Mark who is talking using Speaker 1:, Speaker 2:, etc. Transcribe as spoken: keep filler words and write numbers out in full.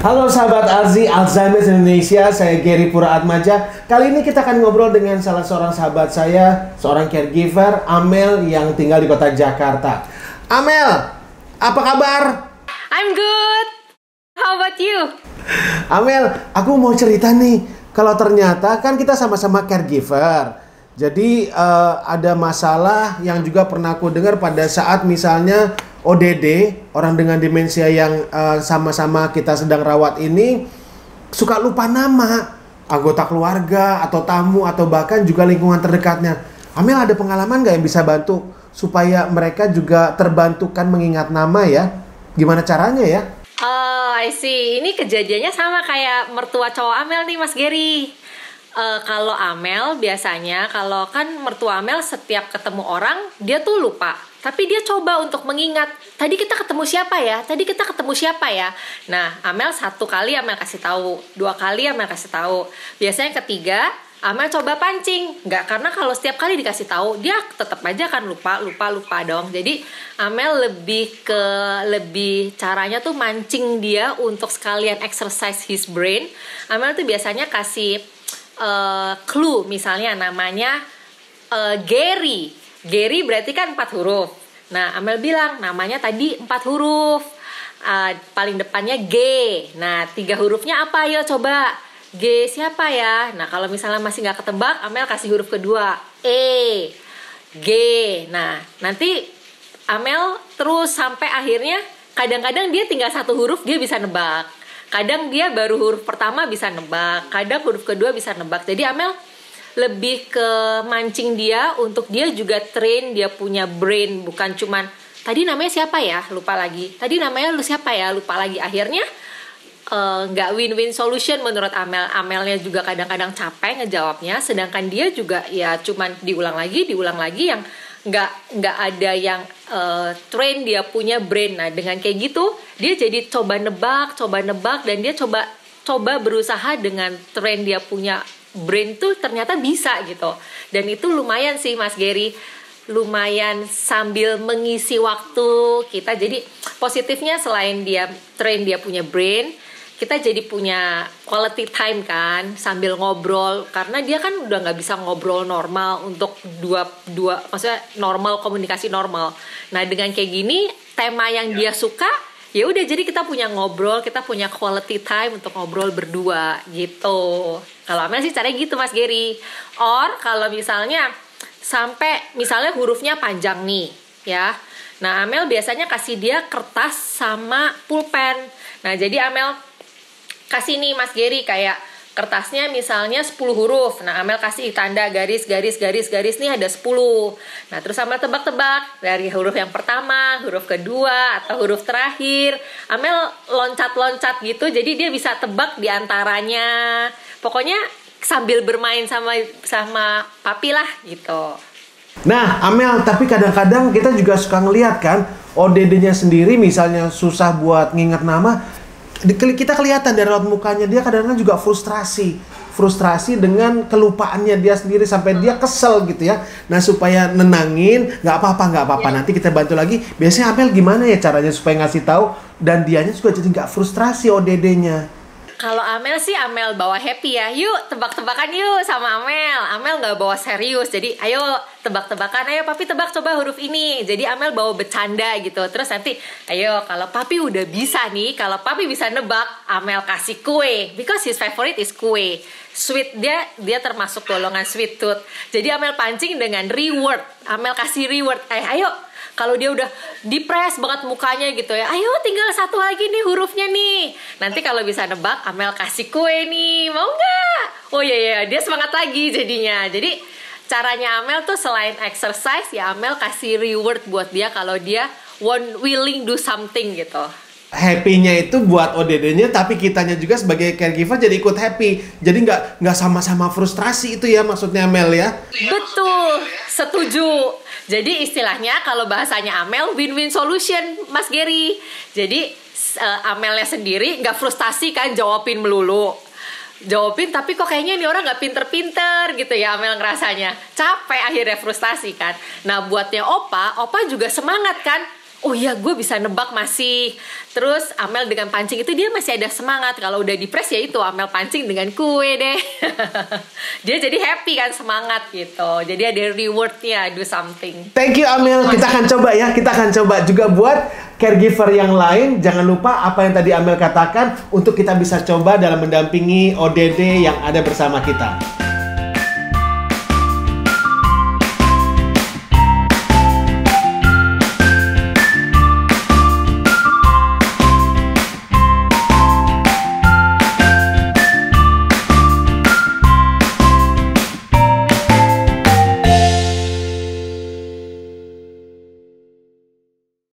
Speaker 1: Halo sahabat Arzi Alzheimer's Indonesia, saya Gary Puraatmaja. Kali ini kita akan ngobrol dengan salah seorang sahabat saya, seorang caregiver, Amel, yang tinggal di kota Jakarta. Amel, apa kabar?
Speaker 2: I'm good. How about you?
Speaker 1: Amel, aku mau cerita nih. Kalau ternyata kan kita sama-sama caregiver. Jadi uh, ada masalah yang juga pernah aku dengar pada saat misalnya O D D, orang dengan demensia yang uh, sama-sama kita sedang rawat ini suka lupa nama anggota keluarga atau tamu atau bahkan juga lingkungan terdekatnya. Amel, ada pengalaman nggak yang bisa bantu supaya mereka juga terbantukan mengingat nama ya? Gimana caranya ya?
Speaker 2: Oh, I see. Ini kejadiannya sama kayak mertua cowok Amel nih, Mas Gary. Uh, kalau Amel biasanya, kalau kan mertua Amel setiap ketemu orang, dia tuh lupa. Tapi dia coba untuk mengingat, tadi kita ketemu siapa ya? Tadi kita ketemu siapa ya? Nah, Amel satu kali Amel kasih tahu, dua kali Amel kasih tahu. Biasanya ketiga, Amel coba pancing. Nggak, karena kalau setiap kali dikasih tahu, dia tetap aja kan lupa, lupa, lupa dong. Jadi, Amel lebih ke, lebih caranya tuh mancing dia untuk sekalian exercise his brain. Amel tuh biasanya kasih Uh, clue, misalnya namanya uh, Gary. Gary berarti kan empat huruf. Nah, Amel bilang namanya tadi empat huruf. Uh, paling depannya G. Nah, tiga hurufnya apa? Ayo coba. G siapa ya? Nah, kalau misalnya masih nggak ketebak, Amel kasih huruf kedua. E. G. Nah, nanti Amel terus sampai akhirnya kadang-kadang dia tinggal satu huruf dia bisa nebak. Kadang dia baru huruf pertama bisa nebak, kadang huruf kedua bisa nebak. Jadi Amel lebih ke mancing dia untuk dia juga train dia punya brain. Bukan cuman, tadi namanya siapa ya? Lupa lagi. Tadi namanya lu siapa ya? Lupa lagi. Akhirnya nggak uh, win-win solution menurut Amel. Amelnya juga kadang-kadang capek ngejawabnya. Sedangkan dia juga ya cuman diulang lagi, diulang lagi yang nggak nggak ada yang uh, train dia punya brain. Nah, dengan kayak gitu dia jadi coba nebak, coba nebak, dan dia coba coba berusaha dengan train dia punya brain tuh ternyata bisa gitu. Dan itu lumayan sih Mas Gary, lumayan sambil mengisi waktu kita. Jadi positifnya selain dia train dia punya brain, kita jadi punya quality time kan, sambil ngobrol, karena dia kan udah nggak bisa ngobrol normal untuk dua dua maksudnya normal, komunikasi normal. Nah, dengan kayak gini tema yang dia suka, ya udah, jadi kita punya ngobrol, kita punya quality time untuk ngobrol berdua gitu. Kalau Amel sih caranya gitu Mas Gary. Or kalau misalnya sampai misalnya hurufnya panjang nih ya, nah Amel biasanya kasih dia kertas sama pulpen. Nah, jadi Amel kasih nih Mas Gary kayak kertasnya misalnya sepuluh huruf. Nah, Amel kasih tanda garis, garis, garis, garis nih ada sepuluh. Nah, terus Amel tebak-tebak dari huruf yang pertama, huruf kedua, atau huruf terakhir. Amel loncat-loncat gitu, jadi dia bisa tebak di antaranya. Pokoknya sambil bermain sama sama papi lah gitu.
Speaker 1: Nah, Amel, tapi kadang-kadang kita juga suka ngeliat kan, O D D-nya sendiri misalnya susah buat nginget nama. Kita kelihatan dari raut mukanya, dia kadang-kadang juga frustrasi frustrasi dengan kelupaannya dia sendiri sampai dia kesel gitu ya. Nah, supaya nenangin, nggak apa-apa, nggak apa-apa, nanti kita bantu lagi. Biasanya Amel gimana ya caranya supaya ngasih tahu dan dianya juga jadi nggak frustrasi O D D-nya?
Speaker 2: Kalau Amel sih, Amel bawa happy ya. Yuk tebak-tebakan yuk sama Amel. Amel nggak bawa serius. Jadi ayo tebak-tebakan. Ayo papi tebak coba huruf ini. Jadi Amel bawa bercanda gitu. Terus nanti ayo kalau papi udah bisa nih, kalau papi bisa nebak, Amel kasih kue. Because his favorite is kue. Sweet, dia dia termasuk golongan sweet tooth. Jadi Amel pancing dengan reward. Amel kasih reward. Eh ayo. Kalau dia udah depres banget mukanya gitu ya, ayo tinggal satu lagi nih hurufnya nih. Nanti kalau bisa nebak, Amel kasih kue nih, mau nggak? Oh iya iya, dia semangat lagi jadinya. Jadi caranya Amel tuh selain exercise ya, Amel kasih reward buat dia kalau dia want willing do something gitu.
Speaker 1: Happy-nya itu buat O D D-nya, tapi kitanya juga sebagai caregiver jadi ikut happy. Jadi nggak nggak sama-sama frustrasi itu ya maksudnya Amel ya?
Speaker 2: Betul, setuju. Jadi istilahnya kalau bahasanya Amel, win-win solution Mas Gary. Jadi uh, Amelnya sendiri nggak frustasi kan jawabin melulu. Jawabin tapi kok kayaknya ini orang nggak pinter-pinter gitu ya, Amel ngerasanya. Capek akhirnya, frustasi kan. Nah buatnya Opa, Opa juga semangat kan. oh iya gue bisa nebak masih. Terus Amel dengan pancing itu dia masih ada semangat. Kalau udah depres ya itu Amel pancing dengan kue deh. Dia jadi happy kan, semangat gitu. Jadi ada rewardnya, do something.
Speaker 1: Thank you Amel, kita akan coba ya. Kita akan coba juga buat caregiver yang lain. Jangan lupa apa yang tadi Amel katakan untuk kita bisa coba dalam mendampingi O D D yang ada bersama kita.